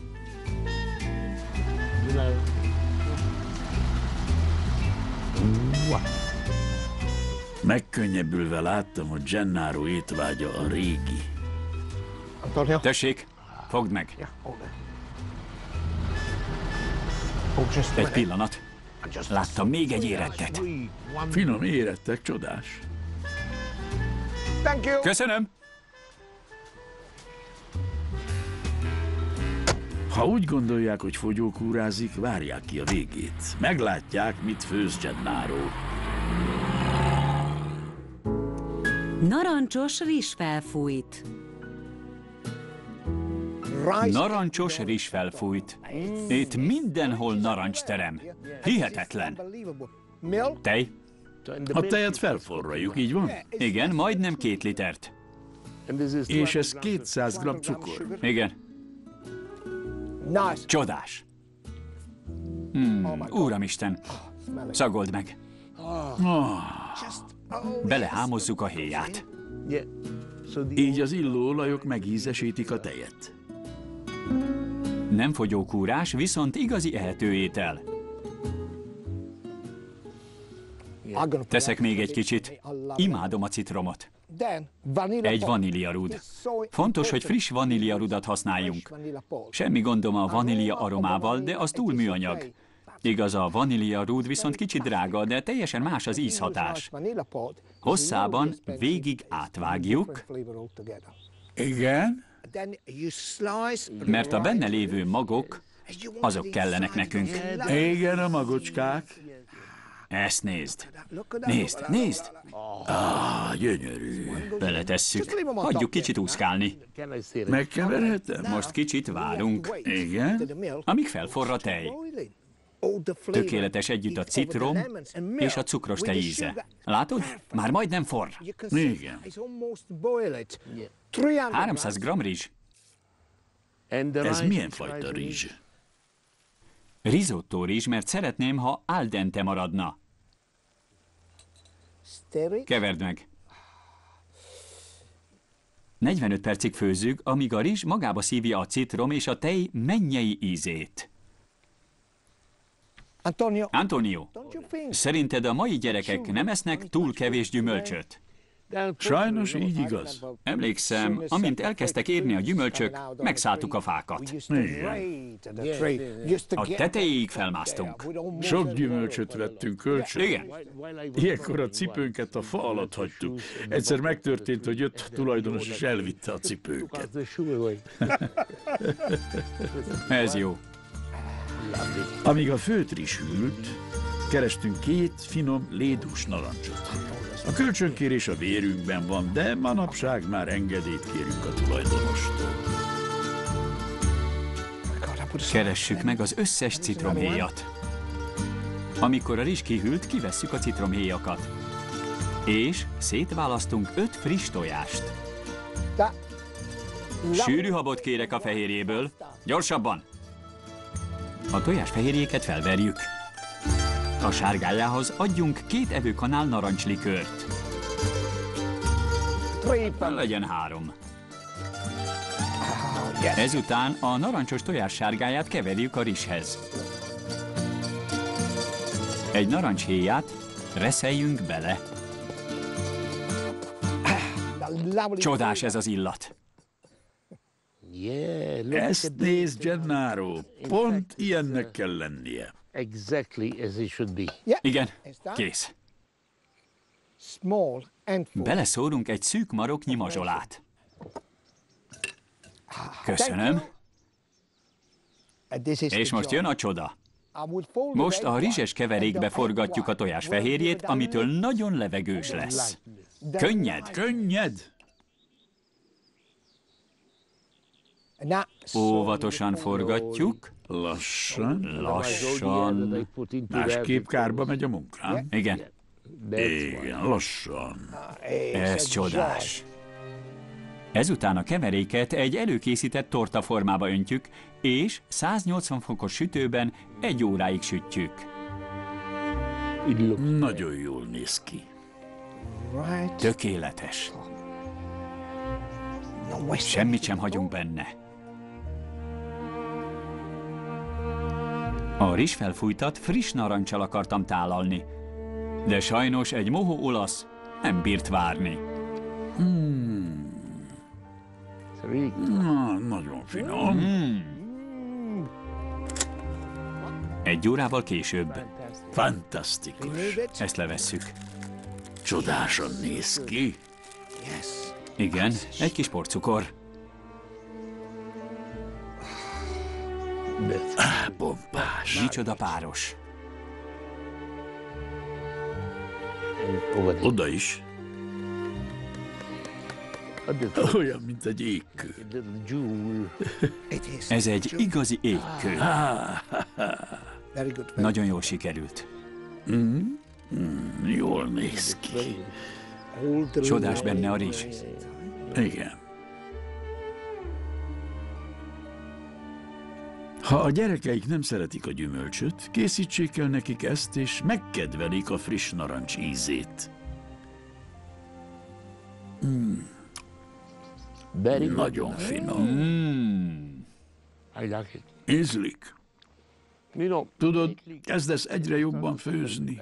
Megkönnyebbülve láttam, hogy Gennaro étvágya a régi. Tessék, fogd meg. Egy pillanat. Láttam még egy érettet. Finom érettek, csodás. Köszönöm. Ha úgy gondolják, hogy fogyókúrázik, várják ki a végét. Meglátják, mit főz Gennaro. Narancsos rizsfelfújt. Narancsos rizsfelfújt. Itt mindenhol narancsterem. Hihetetlen. Tej? A tejet felforraljuk, így van? Igen, majdnem 2 litert. És ez 200 g cukor. Igen. Csodás. Úramisten, szagold meg. Belehámozzuk a héját. Így az illóolajok megízesítik a tejet. Nem fogyókúrás, viszont igazi ehető étel. Teszek még egy kicsit. Imádom a citromot. Egy vaníliarúd. Fontos, hogy friss vaníliarudat használjunk. Semmi gondom a vanília aromával, de az túl műanyag. Igaz, a vaníliarúd viszont kicsit drága, de teljesen más az ízhatás. Hosszában végig átvágjuk. Igen? Mert a benne lévő magok, azok kellenek nekünk. Igen, a magocskák. Ezt nézd. Nézd, nézd! Gyönyörű. Beletesszük. Hagyjuk kicsit úszkálni. Megkeverhetem? Most kicsit várunk. Igen? Amíg felforr a tej. Tökéletes együtt a citrom és a cukros tej íze. Látod? Már majdnem forr. Igen. 300 g rizs. Ez milyen fajta rizs? Risotto rizs, mert szeretném, ha al dente maradna. Keverd meg. 45 percig főzzük, amíg a rizs magába szívja a citrom és a tej mennyei ízét. Antonio, szerinted a mai gyerekek nem esznek túl kevés gyümölcsöt? Sajnos így igaz. Emlékszem, amint elkezdtek érni a gyümölcsök, megszálltuk a fákat. Igen. A tetejéig felmásztunk. Sok gyümölcsöt vettünk kölcsön. Igen. Ilyenkor a cipőnket a fa alatt hagytuk. Egyszer megtörtént, hogy jött tulajdonos és elvitte a cipőnket. Ez jó. Amíg a főtrizs hűlt, kerestünk 2 finom lédús narancsot. A kölcsönkérés a vérünkben van, de manapság már engedélyt kérünk a tulajdonostól. Keressük meg az összes citromhéjat. Amikor a rizs kihűlt, kivesszük a citromhéjakat. És szétválasztunk 5 friss tojást. Sűrű habot kérek a fehérjéből. Gyorsabban! A tojás fehérjéket felverjük. A sárgájához adjunk 2 evőkanál narancslikőrt. Legyen 3. Ezután a narancsos tojás sárgáját keverjük a rizshez. Egy narancshéját reszeljünk bele. Csodás ez az illat. Ezt nézd, Gennaro, pont ilyennek kell lennie. Igen, kész. Beleszórunk egy szűk maroknyi mazsolát. Köszönöm. És most jön a csoda. Most a rizses keverékbe forgatjuk a tojás fehérjét, amitől nagyon levegős lesz. Könnyed. Könnyed? Óvatosan forgatjuk. Lassan. Lassan. Másképp kárba megy a munkám. Igen. Igen, lassan. Ez csodás. Ezután a keveréket egy előkészített tortaformába öntjük, és 180 fokos sütőben 1 óráig sütjük. Nagyon jól néz ki. Tökéletes. Semmit sem hagyunk benne. A rizsfelfújtat friss narancsal akartam tálalni, de sajnos egy mohó olasz nem bírt várni. Nagyon finom. 1 órával később. Fantasztikus. Ezt levesszük. Csodásan néz ki. Igen, egy kis porcukor. Pompás. Micsoda páros. Oda is. Olyan, mint egy égkő. Ez egy igazi égkő. Nagyon jól sikerült. Jól néz ki. Csodás benne a rizs. Igen. Ha a gyerekeik nem szeretik a gyümölcsöt, készítsék el nekik ezt, és megkedvelik a friss narancs ízét. Nagyon finom. Ízlik. Tudod, kezdesz egyre jobban főzni.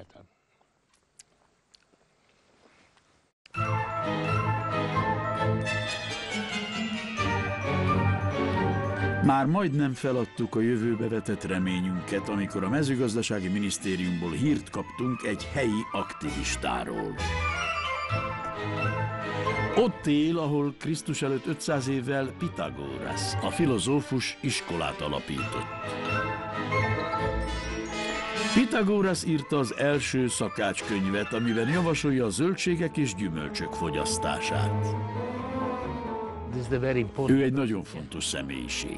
Már majdnem feladtuk a jövőbe vetett reményünket, amikor a mezőgazdasági minisztériumból hírt kaptunk egy helyi aktivistáról. Ott él, ahol Krisztus előtt 500 évvel Pitagórasz, a filozófus iskolát alapított. Pitagórasz írta az első szakácskönyvet, amiben javasolja a zöldségek és gyümölcsök fogyasztását. Ő egy nagyon fontos személyiség.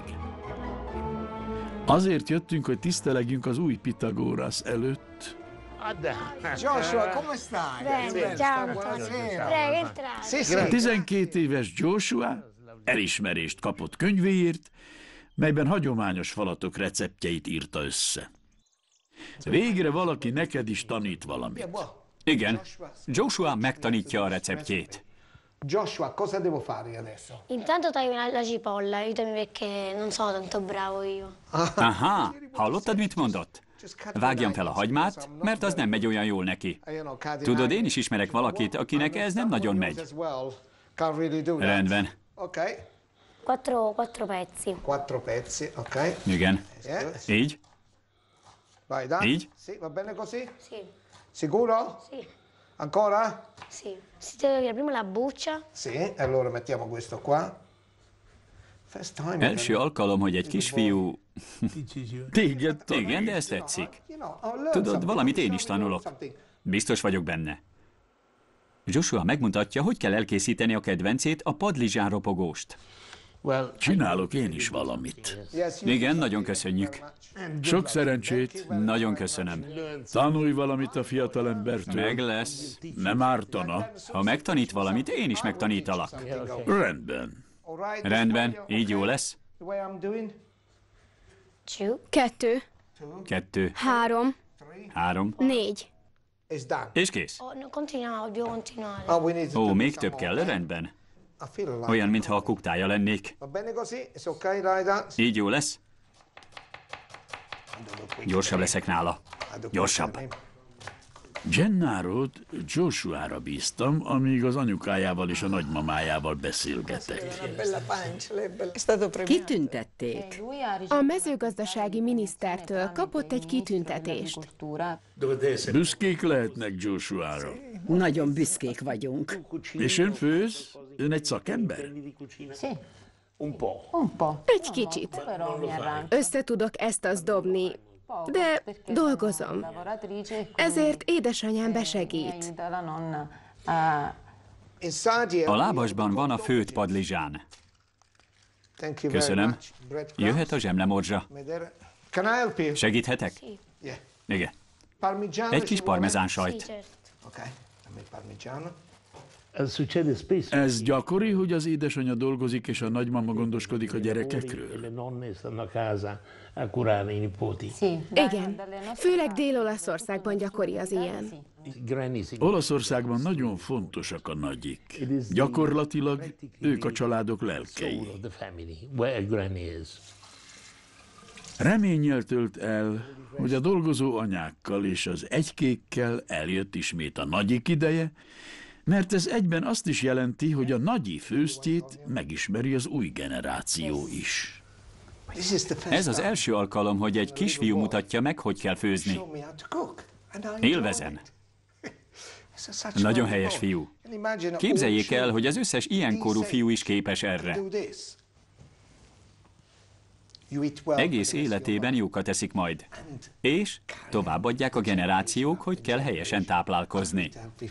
Azért jöttünk, hogy tisztelegjünk az új Pitagórasz előtt. Joshua, come stai? Bene, ciao. Prego, entrare. 12 éves Joshua elismerést kapott könyvéért, melyben hagyományos falatok receptjeit írta össze. Végre valaki neked is tanít valamit. Igen, Joshua megtanítja a receptjét. Joshua, cosa devo fare adesso? Intanto tagli la cipolla, aiutami perché non sono tanto bravo io. Aha, hallottad, mit mondott? Vágjam fel a hagymát, mert az nem megy olyan jól neki. Tudod, én is ismerek valakit, akinek ez nem nagyon megy. Rendben. Quattro pezzi. 4 pezzi, ok. Igen. Így? Vai, dai. Így? Sì, va bene così? Sì. Sicuro? Sì. Ancora? Sì. Si deve togliere prima la buccia. Sì, allora mettiamo questo qua. First time. Első alkalom, hogy egy kisfiú... Téged Igen, de ez tetszik. Tudod, valamit én is tanulok. Biztos vagyok benne. Joshua megmutatja, hogy kell elkészíteni a kedvencét, a padlizsán ropogóst. Csinálok én is valamit. Igen, nagyon köszönjük. Sok szerencsét. Nagyon köszönöm. Tanulj valamit a fiatalembertől. Meg lesz. Nem ártana. Ha megtanít valamit, én is megtanítalak. Rendben. Rendben, így jó lesz. 2. 2. 3. 3. 4. És kész. Oh, no, continuiamo, dobbiamo continuare. Ó, még több kell, rendben. Olyan, mintha a kuktája lennék. Így jó lesz? Gyorsabb leszek nála. Gyorsabb. Gennárot Joshuára bíztam, amíg az anyukájával és a nagymamájával beszélgetek. Kitüntették. A mezőgazdasági minisztertől kapott egy kitüntetést. Büszkék lehetnek Joshuára. Nagyon büszkék vagyunk. És ön főz? Ön egy szakember? Egy kicsit. Össze tudok ezt-azt dobni, de dolgozom. Ezért édesanyám besegít. A lábasban van a főtt padlizsán. Köszönöm. Jöhet a zsemlemorzsa. Segíthetek? Igen. Egy kis parmezán sajt. Ez gyakori, hogy az édesanyja dolgozik, és a nagymama gondoskodik a gyerekekről? Igen, főleg Dél-Olaszországban gyakori az ilyen. Olaszországban nagyon fontosak a nagyik. Gyakorlatilag ők a családok lelkei. Reménnyel tölt el, hogy a dolgozó anyákkal és az egykékkel eljött ismét a nagyik ideje, mert ez egyben azt is jelenti, hogy a nagyi főztjét megismeri az új generáció is. Ez az első alkalom, hogy egy kisfiú mutatja meg, hogy kell főzni. Élvezem. Nagyon helyes fiú. Képzeljék el, hogy az összes ilyenkorú fiú is képes erre. Egész életében jókat eszik majd. És továbbadják a generációk, hogy kell helyesen táplálkozni.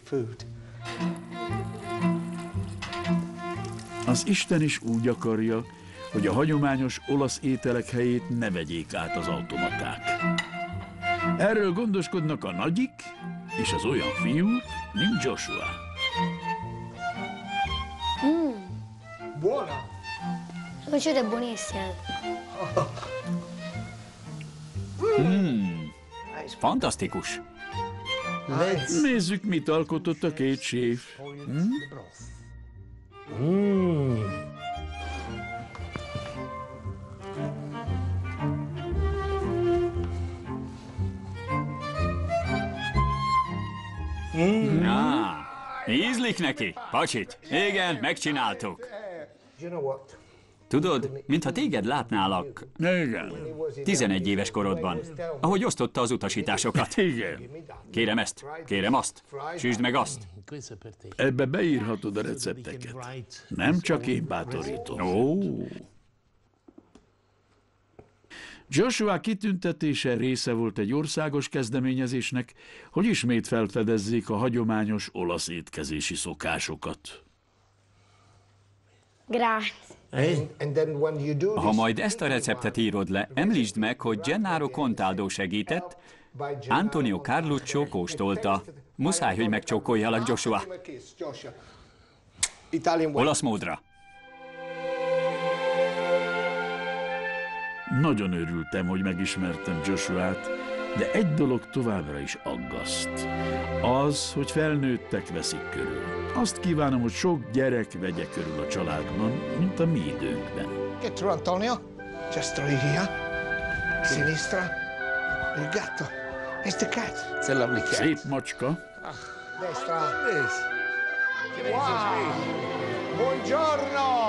Az Isten is úgy akarja, hogy a hagyományos olasz ételek helyét ne vegyék át az automaták. Erről gondoskodnak a nagyik és az olyan fiú, mint Joshua. Buona. È buonissima. Fantasztikus. Nézzük, mit alkotott a két séf. Ízlik neki? Pacsit? Igen, megcsináltuk. Tudod, mintha téged látnálak. Igen. 11 éves korodban, ahogy osztotta az utasításokat. Igen. Kérem ezt, kérem azt, süsd meg azt. Ebbe beírhatod a recepteket. Nem csak én bátorítom. Ó. Joshua kitüntetése része volt egy országos kezdeményezésnek, hogy ismét felfedezzék a hagyományos olasz étkezési szokásokat. Ha majd ezt a receptet írod le, említsd meg, hogy Gennaro Contaldo segített, Antonio Carluccio kóstolta. Muszáj, hogy megcsókoljalak, Joshua. Olasz módra. Nagyon örültem, hogy megismertem Joshuát, de egy dolog továbbra is aggaszt. Az, hogy felnőttek veszik körül. Azt kívánom, hogy sok gyerek vegye körül a családban, mint a mi időnkben. Che tu, Antonio? Just right here. Sinistra. Il gatto. It's the cat. It's a lovely cat. Szép macska. Destra. Wow. Buongiorno.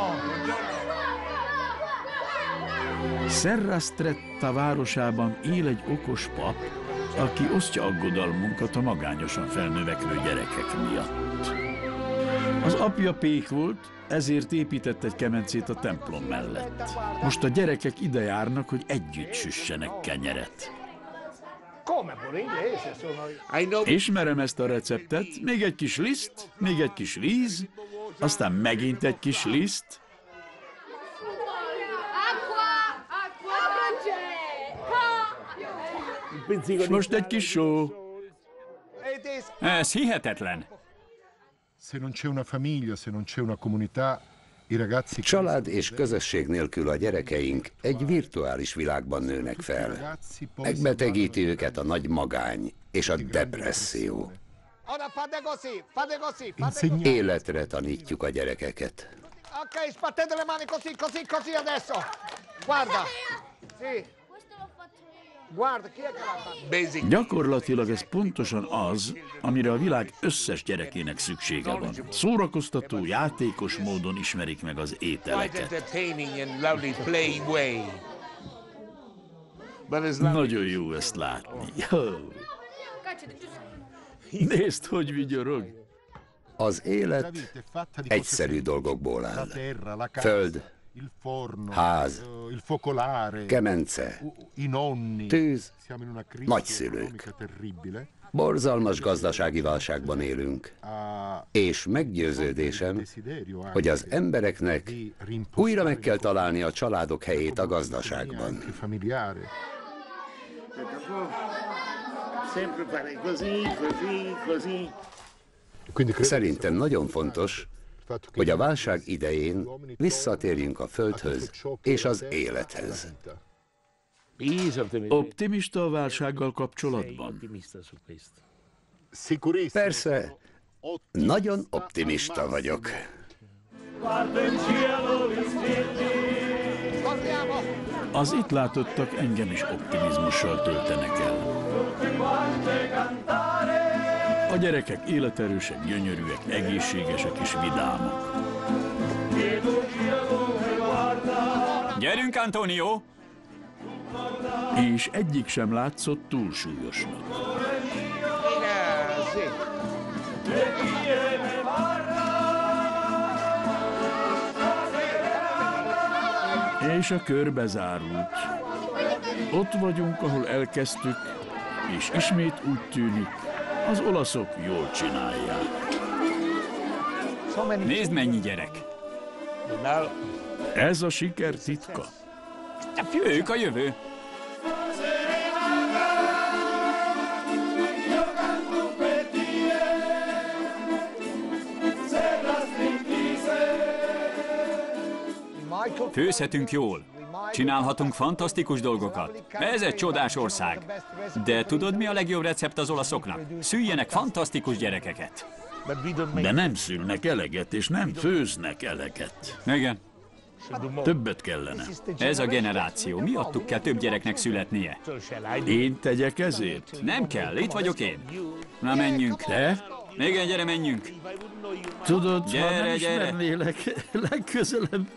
Serra Stretta városában él egy okos pap, aki osztja aggodalmunkat a magányosan felnövekvő gyerekek miatt. Az apja pék volt, ezért épített egy kemencét a templom mellett. Most a gyerekek ide járnak, hogy együtt süssenek kenyeret. Ismerem ezt a receptet, még egy kis liszt, még egy kis víz, aztán megint egy kis liszt. És most egy kis só. Ez hihetetlen. Se non c'è una famiglia, se non c'è una comunità, Család és közösség nélkül a gyerekeink egy virtuális világban nőnek fel. Megbetegíti őket a nagy magány és a depresszió. Életre tanítjuk a gyerekeket. Ok, sbattete le mani così, così, così adesso. Guarda. Sì. Guarda, chi è che l'ha fatto? Gyakorlatilag ez pontosan az, amire a világ összes gyerekének szüksége van. Szórakoztató, játékos módon ismerik meg az ételeket. Nagyon jó ezt látni. Nézd, hogy vigyorog. Az élet egyszerű dolgokból áll. Föld, ház, kemence, tűz, nagyszülők. Borzalmas gazdasági válságban élünk, és meggyőződésem, hogy az embereknek újra meg kell találni a családok helyét a gazdaságban. Szerintem nagyon fontos, hogy a válság idején visszatérjünk a földhöz és az élethez. Optimista a válsággal kapcsolatban? Persze, nagyon optimista vagyok. Az itt látottak engem is optimizmussal töltenek el. A gyerekek életerősek, gyönyörűek, egészségesek és vidámak. Gyerünk, Antonio! És egyik sem látszott túlsúlyosnak. És a kör bezárult. Ott vagyunk, ahol elkezdtük, és ismét úgy tűnik, az olaszok jól csinálják. Nézd, mennyi gyerek! Ez a siker titka. Ők a jövő. Főzhetünk jól. Csinálhatunk fantasztikus dolgokat. Ez egy csodás ország. De tudod, mi a legjobb recept az olaszoknak? Szüljenek fantasztikus gyerekeket. De nem szülnek eleget, és nem főznek eleget. Igen. Többet kellene. Ez a generáció. Miattuk kell több gyereknek születnie. Én tegyek ezért? Nem kell, itt vagyok én. Na, menjünk. Te? Igen, gyere, menjünk. Tudod, gyere, ha nem ismernélek, legközelebb.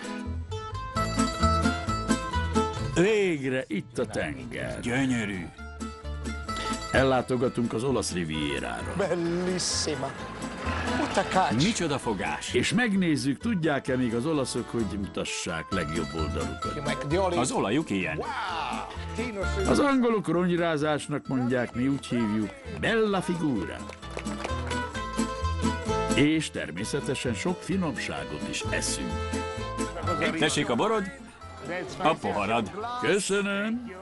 Végre itt a tenger. Gyönyörű. Ellátogatunk az olasz rivierára. Bellissima. Micsoda fogás. És megnézzük, tudják-e még az olaszok, hogy mutassák legjobb oldalukat. Az olajuk ilyen. Az angolok ronyrázásnak mondják, mi úgy hívjuk, bella figura. És természetesen sok finomságot is eszünk. Tessék a borod, a poharad. Köszönöm.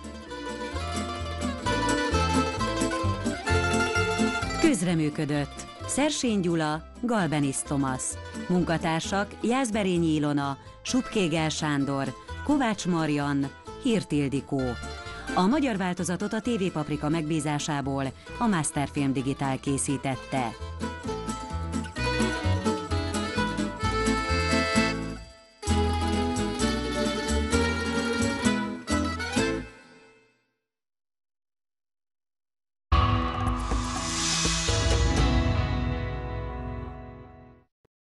Közreműködött Szersény Gyula, Galbenis Thomas. Munkatársak Jászberényi Ilona, Subkégel Sándor, Kovács Marian, Hirt Ildikó. A magyar változatot a TV Paprika megbízásából a Masterfilm Digitál készítette.